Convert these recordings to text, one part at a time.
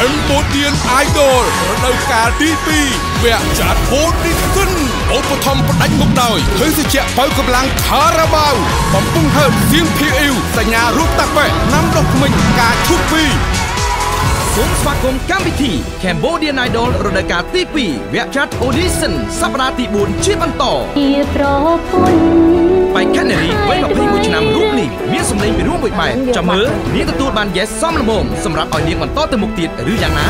Cambodian Idol រដូវកាលទី2វគ្គចាត់ audition ឧបត្ថម្ភផ្ដាច់មុខដោយឃើញជាបើកម្លាំងខារ៉ាបាវបំពុងហើបសៀងភីអ៊ីវសញ្ញារូបតាក់ប៉ែណាំដុសក្មេងការឈប់ពីសូមស្វាគមន៍កម្មវិធី Cambodian Idol រដូវកាលទី2វគ្គចាត់ audition សប្តាហ៍ទី4ជាបន្តជាប្រពន្ធបែកខណ្ឌនារីវ័យ21ឆ្នាំរូបនេះមានសម្លេងពីរួមមួយបែបចាំមើលនាងទទួលបាន yes សមល្មមសម្រាប់ឲ្យនាងបន្តទៅមុខទៀតឬយ៉ាងណា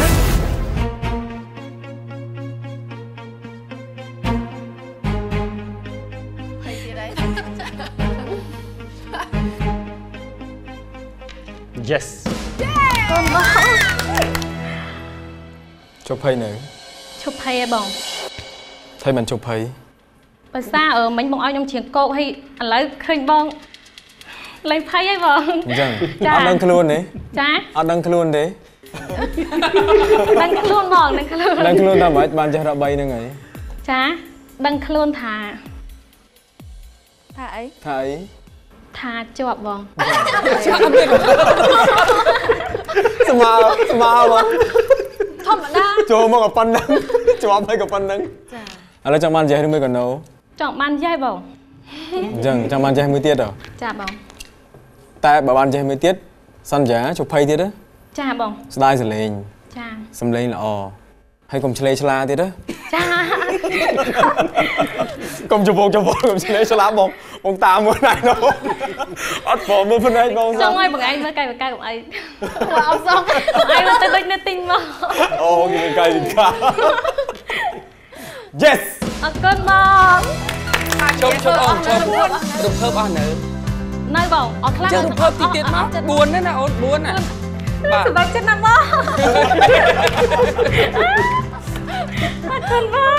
Yes កូនបងជប់ភ័យនៅជប់ភ័យឯបងថៃមិនជប់ភ័យបើសាមិញបងឲ្យខ្ញុំច្រៀងកោកហើយឥឡូវឃើញបងលេងភ័យឯងបងអញ្ចឹងអត់ដឹងខ្លួនទេចាអត់ដឹងខ្លួនទេដឹងខ្លួនបងដឹងខ្លួនដឹងខ្លួនថាមិនបានចេះរក3ហ្នឹងហើយចាដឹងខ្លួនថាអីថាជាប់បងស្មើបងធម្មតាចូលមកក៏ប៉ុណ្ណឹងជាប់ហើយក៏ប៉ុណ្ណឹងចាឥឡូវចង់បានចេះឬមួយក៏ no ចង់បានចេះបងអញ្ចឹងចង់បានចេះមួយទៀតហ៎ចាបងតែបើបានចេះមួយទៀតសន្យាជប់ភ័យទៀតទេចាបងស្ដាយសលេងចាសំលេងល្អហើយកុំឆ្លេឆ្លាទៀតទេចាកុំច្បងកុំឆ្លេឆ្លាបងតាមមើលណៃនោះអត់ព្រមមើលភ្នែកបងចង់ឲ្យបងឯងមើលកាយកុំអីអត់សោះបងឯងទៅដូចនៅទិញមកអូគេកាយកា Yes អរគុណបងជប់អូនជប់4រូបភាពអស់នៅបងអត់ខ្លាំងរូបភាពទៀតមក4ណាអូន4ណាបាទសម្រាប់ចិត្តណាបងអរគុណបង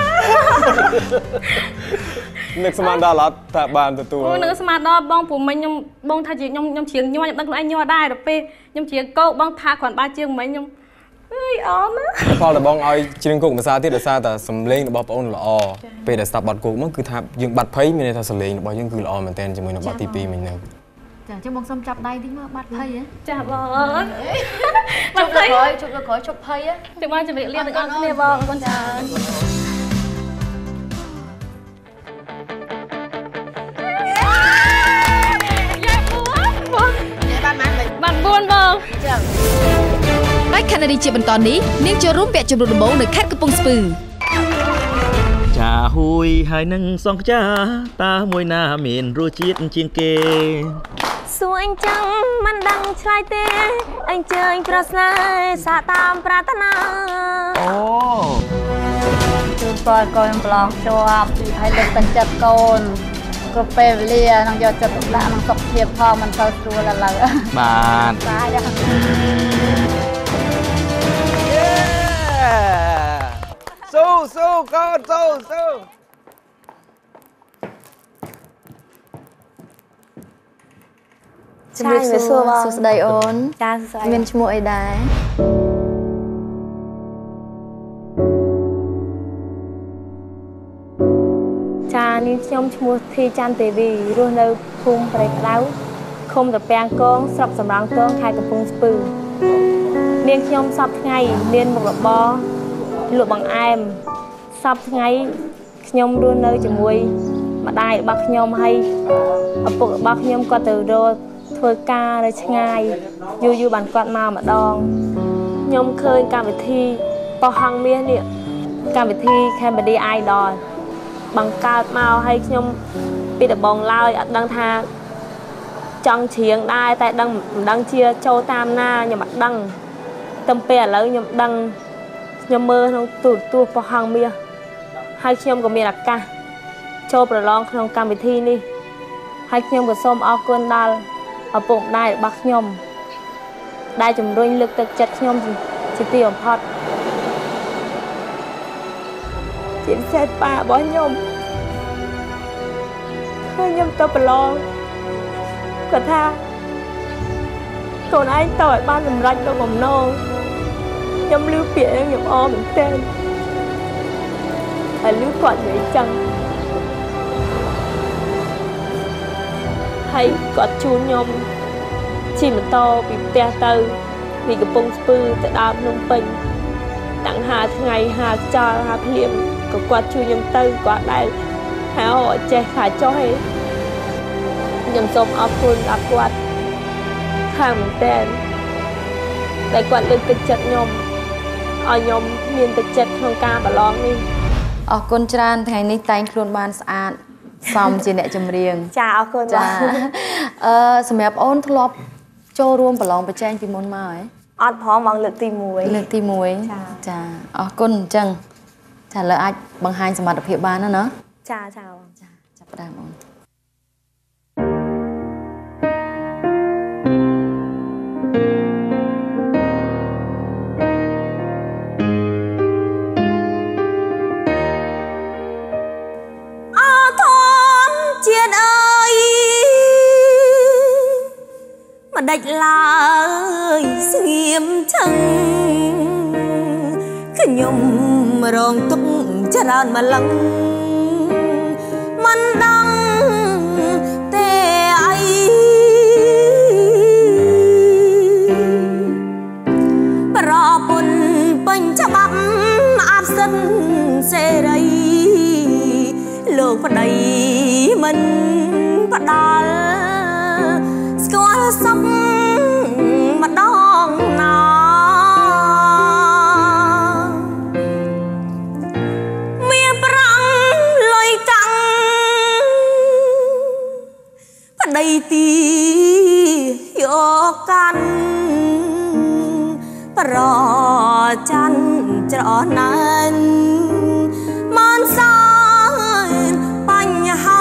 នឹកស្មានដល់អត់ថាបានទទួលអូនឹកស្មានដល់បងព្រោះមិញខ្ញុំបងថាជាខ្ញុំច្រៀងញ័រខ្ញុំដឹងខ្លួនឯងញ័រដែរដល់ពេលខ្ញុំច្រៀងកោកបងថាគ្រាន់បើជាងមិញខ្ញុំអើយអរណាផលតែបងឲ្យច្រៀងគោកភាសាទៀតដោយសារតែសំឡេងរបស់បងអូនល្អពេលដែលស្ដាប់បទគោកមកគឺថាយើងបាត់ភ័យមានន័យថាសំឡេងរបស់យើងគឺល្អមែនទែនជាមួយនឹងបទទី2មិញហ្នឹងចាចឹងបងសុំចាប់ដៃតិចមកបាត់ភ័យហ៎ចាបងបាត់ភ័យជប់លើក្រោយជប់ភ័យទៅមកជម្រាបលាទាំងអស់គ្នាបងអរគុណច្រើនបាន4បងចាដាច់ខណ្ឌនារីជាបន្តនេះនាងចូលរួមវគ្គជម្រុំដំបូងនៅខេត្តកំពង់ស្ពឺចាហួយហើយនឹងសងខ្យាតាមួយណាមានរសជាតិជាងគេសួរអញចឹងមិនដឹងឆ្លើយទេអញជើញប្រស្នេហ៍សាតាមប្រាថ្នាអូជូនពរកូនប្រឡងជាប់ហើយលើកទឹកចិត្តកូនគ្រប់ពេលវេលានឹងយកចិត្តទុកដាក់នឹងសុខភាពផងមិនទៅស្រួលឥឡូវបាទបាទស៊ូកូនស៊ូជំរាបសួរបងសួស្ដីអូនចាសួស្ដីមានឈ្មោះអីដែរចានាងខ្ញុំឈ្មោះធីច័ន្ទទេវីរស់នៅភូមិព្រៃក្តៅឃុំត្រពាំងកងស្រុកសំរោងទងខេត្តកំពង់ស្ពឺនាងខ្ញុំសពថ្ងៃមានមុខរបរលក់បង្អែមសពថ្ងៃខ្ញុំរស់នៅជាមួយម្ដាយរបស់ខ្ញុំហើយឪពុករបស់ខ្ញុំគាត់ទៅរកធ្វើការនៅឆ្ងាយយូរបានគាត់មកម្ដងខ្ញុំឃើញកម្មវិធីបោះហងមាសនេះកម្មវិធី Cambodian Idol បង្កើតមកឲ្យខ្ញុំពីដំបងឡើយអត់ដឹងថាចង់ច្រៀងដែរតែមិនដឹងជាចូលតាមណាខ្ញុំអត់ដឹងតែពេលឥឡូវខ្ញុំដឹងខ្ញុំមើលក្នុងទូរទស្សន៍បោះហងមាសហើយខ្ញុំក៏មានឱកាសចូលប្រឡងក្នុងកម្មវិធីនេះហើយខ្ញុំក៏សូមអរគុណដល់ឪពុកម្ដាយរបស់ខ្ញុំដែលជំរុញលើកទឹកចិត្តខ្ញុំជាទីបំផុតជាពិសេសប៉ារបស់ខ្ញុំហើយខ្ញុំទៅប្រឡងគាត់ថាកូនឯងទៅឲ្យបានសម្រេចនៅបំណងខ្ញុំឮពាក្យខ្ញុំអរមែនទែនហើយឮគាត់និយាយចឹងហើយគាត់ជូនខ្ញុំជិះម៉ូតូពីផ្ទះទៅពីកំពង់ស្ពឺទៅដល់ភ្នំពេញតាំង5ថ្ងៃ5ខ្យល់5ភ្លៀងក៏គាត់ជួយខ្ញុំទៅគាត់ដែរហៅចេះថាចុះឯងខ្ញុំសូមអរគុណដល់គាត់ខាងមែនតើដែលគាត់លើកទឹកចិត្តខ្ញុំឲ្យខ្ញុំមានទឹកចិត្តក្នុងការប្រឡងនេះអរគុណច្រើនថ្ងៃនេះតែងខ្លួនបានស្អាតសមជាអ្នកចម្រៀងចាអរគុណចាសម្រាប់អូនធ្លាប់ចូលរួមប្រឡងប្រជែងពីមុនមកហ៎អត់ផងមកលើកទី1 លើកទី1ចាអរគុណអញ្ចឹងចាលើអាចបង្ហាញសមត្ថភាពបានណាចាចាប់ផ្ដើមអូនដាច់ឡើយស្ងៀមឆឹងខ្ញុំរងទុកច្រើនម្លឹងមិនដឹងទេអីប្រពន្ធពេញច្បាប់អត់សិនសេរីលោកប្តីមិនផ្ដាល់ស្គាល់សុខម្ដងណាមានប្រាំងលុយកាំងប្តីទីយកកាន់ប្រច័នច្រណានមិនសើបញ្ហា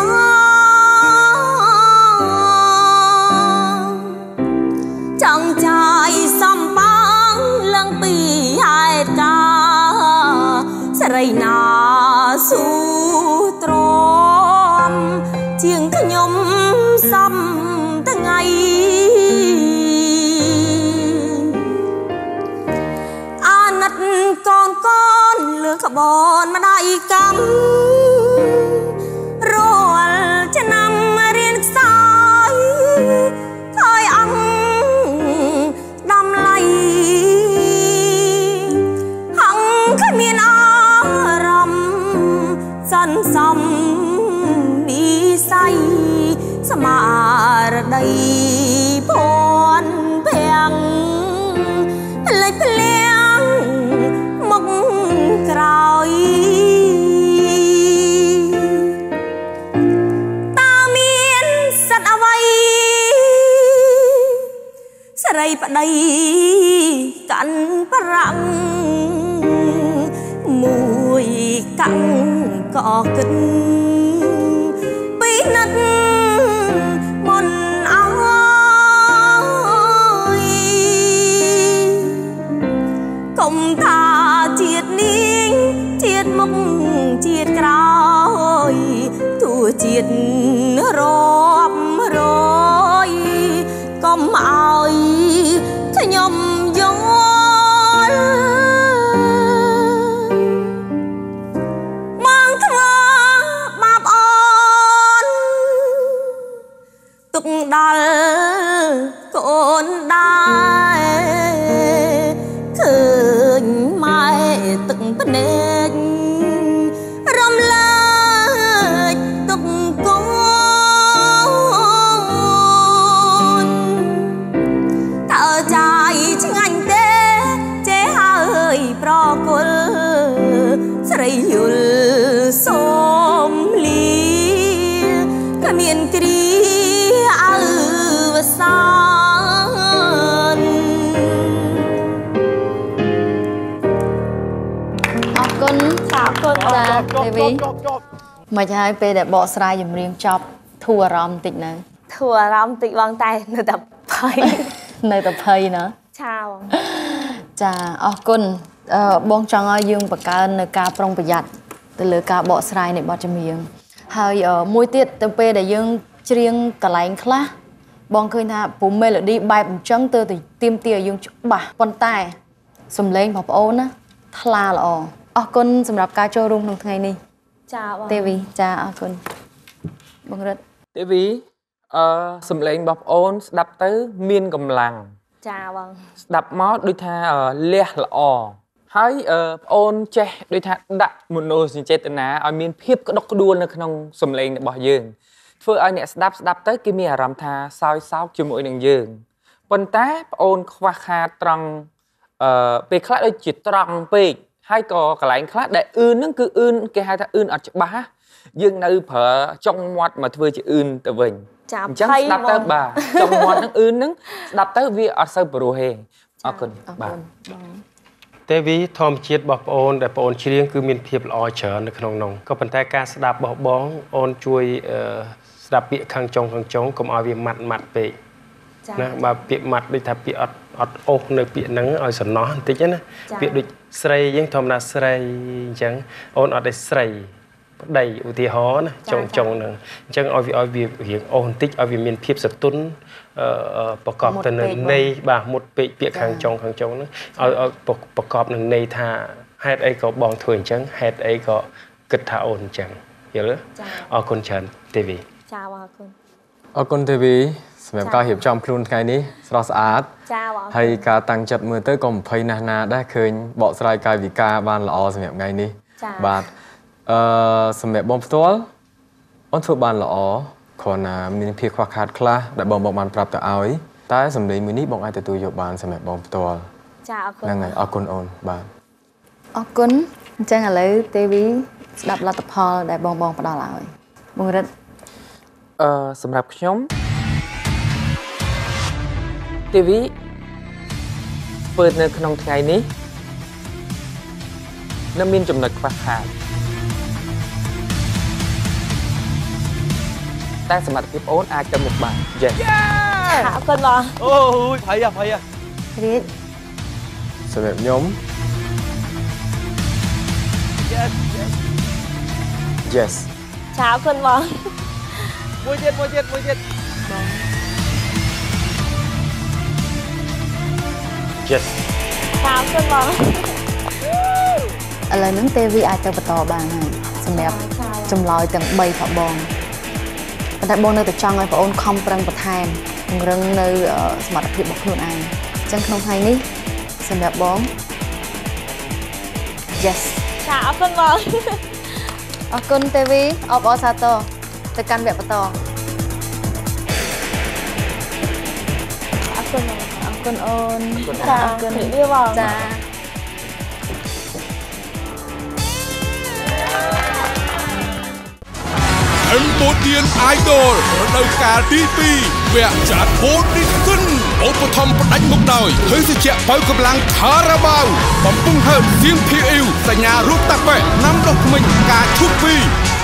ចង់ចាយសំបងឡើងពីហេតុការស្រីណាស៊ូទ្រាំជាងខ្ញុំសំថ្ងៃអាណិតកូនលើក្បូនម្ដាយកម្មរាល់ឆ្នាំរៀនខ្សោយថយអង្គដំឡៃហងគ្មានអារម្មណ៍សន្សំនិស័យស្មារតីភ័ន្តភាំងផ្លេចភ្លាំងមុខក្រោយតើមានសិទ្ធអ្វីស្រីប្តីកាន់ប្រាំងមួយកាំងក៏គិតពីនិតមុនអើយកុំថាជាតិនេះជាតិមុខជាតិក្រោយទោះជាតិរាប់រយកុំឲ្យខ្ញុំយល់មកធ្វើបាបអូនទុកដល់កូនដែរឃើញម៉ែទឹកភ្នែករំលែកទុកកូនតើចាយឆ្ងាញ់ទេចេះហើយប្រគល់ស្រីយល់សូមលីគ្មានគ្រាអើវសានអរគុណអរគុណចាទេវីមិនហើយពេលដែលបកស្រាយចម្រៀងចប់ធូរអារម្មណ៍បន្តិចនៅធូរអារម្មណ៍បន្តិចបងតែនៅតែភ័យនៅតែភ័យណាឆាបងចាអរគុណបងចង់ឲ្យយើងបង្កើននៅការប្រុងប្រយ័ត្នទៅលើការបកស្រាយនៃបទចម្រៀងហើយមួយទៀតទៅពេលដែលយើងច្រៀងកន្លែងខ្លះបងឃើញថាព្រោះ melody បែបអញ្ចឹងទៅទាមទារឲ្យយើងច្បាស់ប៉ុន្តែសំឡេងបងប្អូនណាថ្លាល្អអរគុណសម្រាប់ការចូលរួមក្នុងថ្ងៃនេះចាបងទេវីចាអរគុណបងរិទ្ធទេវីសំឡេងបងប្អូនស្ដាប់ទៅមានកម្លាំងចាបងស្ដាប់មកដូចថាលះល្អហើយអូនចេះដូចថាដាក់មនោសញ្ចេតនាឲ្យមានភាពក្តុកក្តួលនៅក្នុងសម្លេងរបស់យើងធ្វើឲ្យអ្នកស្ដាប់ទៅគេមានអារម្មណ៍ថាសោយសោកជាមួយនឹងយើងប៉ុន្តែប្អូនខ្វះខាតត្រង់ពេលខ្លះដូចជាត្រង់ពេកហើយក៏កន្លែងខ្លះដែលហ្នឹងគឺគេហៅថាអត់ច្បាស់យើងនៅប្រើចុងមាត់មកធ្វើជាទៅវិញអញ្ចឹងស្ដាប់ទៅបាទចុងមាត់ហ្នឹងស្ដាប់ទៅវាអត់សូវព្រោះទេអរគុណបាទទេវីធម្មជាតិរបស់បងអូនដែលបងអូនច្រៀងគឺមានភាពល្អច្រើននៅក្នុងនោះក៏ប៉ុន្តែការស្ដាប់របស់បងអូនជួយស្ដាប់ពាក្យខាងចុងកុំឲ្យវាម៉ាត់ពេកណាបើពាក្យម៉ាត់ដូចថាពាក្យអត់អូសនៅពាក្យហ្នឹងឲ្យសំណោះបន្តិចណាពាក្យដូចស្រីយើងធម្មតាស្រីអញ្ចឹងអូនអត់ទេស្រីប្តីឧទាហរណ៍ណាចុងហ្នឹងអញ្ចឹងឲ្យវារៀងអូសបន្តិចឲ្យវាមានភាពសទន់ប្រកបទៅនឹងន័យបាទមុតពេកពាក្យខាងចុងហ្នឹងឲ្យប្រកបនឹងន័យថាហេតុអីក៏បងធ្វើអញ្ចឹងហេតុអីក៏គិតថាអូនអញ្ចឹងយល់ទេអរគុណច្រើនទេវីចាអរគុណអរគុណទេវីសម្រាប់ការរៀបចំខ្លួនថ្ងៃនេះស្រស់ស្អាតចាអរគុណហើយការតាំងចិត្តមើលទៅក៏20ណាស់ណាដែរឃើញបកស្រាយកាយវិការបានល្អសម្រាប់ថ្ងៃនេះបាទសម្រាប់បងផ្ទាល់អូនធ្វើបានល្អគ្រាន់តែមានភាពខ្វះខាតខ្លះដែលបងបានប្រាប់ទៅឲ្យតែសម្លេងមួយនេះបងអាចទទួលយកបានសម្រាប់បងផ្ទាល់ចាអរគុណហ្នឹងហើយអរគុណអូនបាទអរគុណអញ្ចឹងឥឡូវទេវីស្ដាប់លទ្ធផលដែលបងផ្ដល់ឲ្យបងរិទ្ធសម្រាប់ខ្ញុំទេវីធ្វើនៅក្នុងថ្ងៃនេះនៅមានចំណុចខ្វះខាតតែសមត្ថភាពអូនអាចទៅមុខបានយេអរគុណបងអូយភ័យរីកសម្រាប់ខ្ញុំ Yes ចាអរគុណបងមួយទៀតបងចាអរគុណបងឥឡូវហ្នឹងទេវីអាចទៅបន្តបានហើយសម្រាប់ចម្លើយទាំង3ផងបងប៉ុន្តែបងនៅតែចង់ឲ្យបងអូនខំប្រឹងបន្ថែមពង្រឹងនៅសមត្ថភាពរបស់ខ្លួនឯងអញ្ចឹងក្នុងថ្ងៃនេះសម្រាប់បង Yes ចាអរគុណបងអរគុណទេវីអបអរសាទរទៅកាន់វគ្គបន្តអរគុណអូនចាអរគុណវាបងចា Cambodian Idol រដូវកាលទី2វគ្គច័ន្ទហូតនេះគុណឧបត្ថម្ភផ្ដាច់មុខដោយភេសជ្ជៈបើកម្លាំងខារ៉ាបាវបំពុងហើបសៀងភីអ៊ីវសញ្ញារូបតាក់ប៉ែណាំដុសធ្មេញការឈប់ពី